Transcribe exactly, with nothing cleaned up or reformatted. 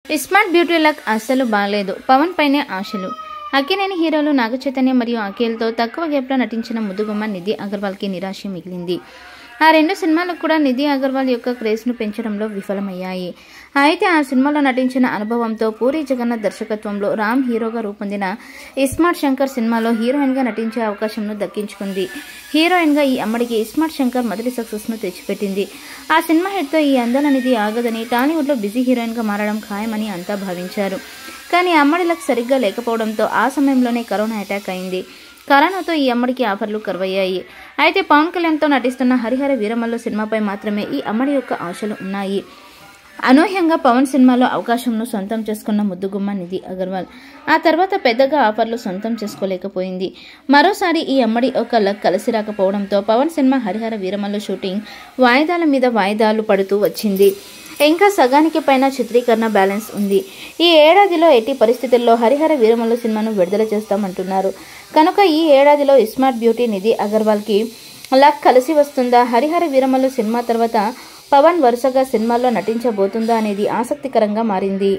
Smart beauty luck అస్సలు బాలేదు. పవన్ పైనే ఆశలు. అక్కినేని హీరోలు నాగచైతన్య మరియు అఖిల్తో తక్కువ గ్యాప్లో నటించిన ముద్దుగుమ్మ నిధి అగర్వాల్కి నిరాశ మిగిలింది. ఆ రెండు సినిమాలు కూడా నిధి అగర్వాల్ యొక్క క్రేజ్ను పెంచడంలో విఫలమయ్యాయి. అయితే ఆ సినిమాలో నటించిన అనుభవంతో పూరి జగన్నాథ్ దర్శకత్వంలో రామ్ హీరోగా రూపొందిన ఇస్మార్ట్ శంకర్ సినిమాలో హీరోయిన్గా నటించే అవకాశంను దక్కించుకుంది. హీరోయిన్గా ఈ అమ్మడికి ఇస్మార్ట్ శంకర్ మొదటి సక్సెస్ను తెచ్చిపెట్టింది. ఆ సినిమా హిట్తో ఈ అందాల నిధి ఆగదని టాలీవుడ్లో బిజీ హీరోయిన్గా మారడం ఖాయమని అంతా భావించారు. కానీ అమ్మడి లక్ సరిగ్గా లేకపోవడంతో ఆ సమయంలోనే కరోనా అటాక్ అయింది. కరోనాతో ఈ అమ్మడికి ఆఫర్లు కరువయ్యాయి. అయితే పవన్ కళ్యాణ్తో నటిస్తున్న హరిహర వీరమల్లు సినిమాపై మాత్రమే ఈ అమ్మడి యొక్క ఆశలు ఉన్నాయి. అనూహ్యంగా పవన్ సినిమాలో అవకాశంను సొంతం చేసుకున్న ముద్దుగుమ్మ నిధి అగర్వాల్ ఆ తర్వాత పెద్దగా ఆఫర్లు సొంతం చేసుకోలేకపోయింది. మరోసారి ఈ అమ్మడి ఒక లక్ కలిసి రాకపోవడంతో పవన్ సినిమా హరిహర వీరమల్లు షూటింగ్ వాయిదాల మీద వాయిదాలు పడుతూ వచ్చింది. ఇంకా సగానికి పైన చిత్రీకరణ బ్యాలెన్స్ ఉంది. ఈ ఏడాదిలో ఎట్టి పరిస్థితుల్లో హరిహర వీరమల్లు సినిమాను విడుదల చేస్తామంటున్నారు. కనుక ఈ ఏడాదిలో స్మార్ట్ బ్యూటీ నిధి అగర్వాల్కి లక్ కలిసి వస్తుందా? హరిహర వీరమల్లు సినిమా తర్వాత పవన్ వరుసగా సినిమాల్లో నటించబోతుందా అనేది ఆసక్తికరంగా మారింది.